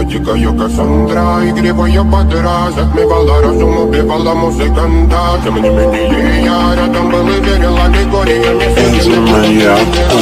дикая Кассандра, игривая подра, затмевала разум, убивала музыканта. Тем не менее я рядом был и верила, Григория не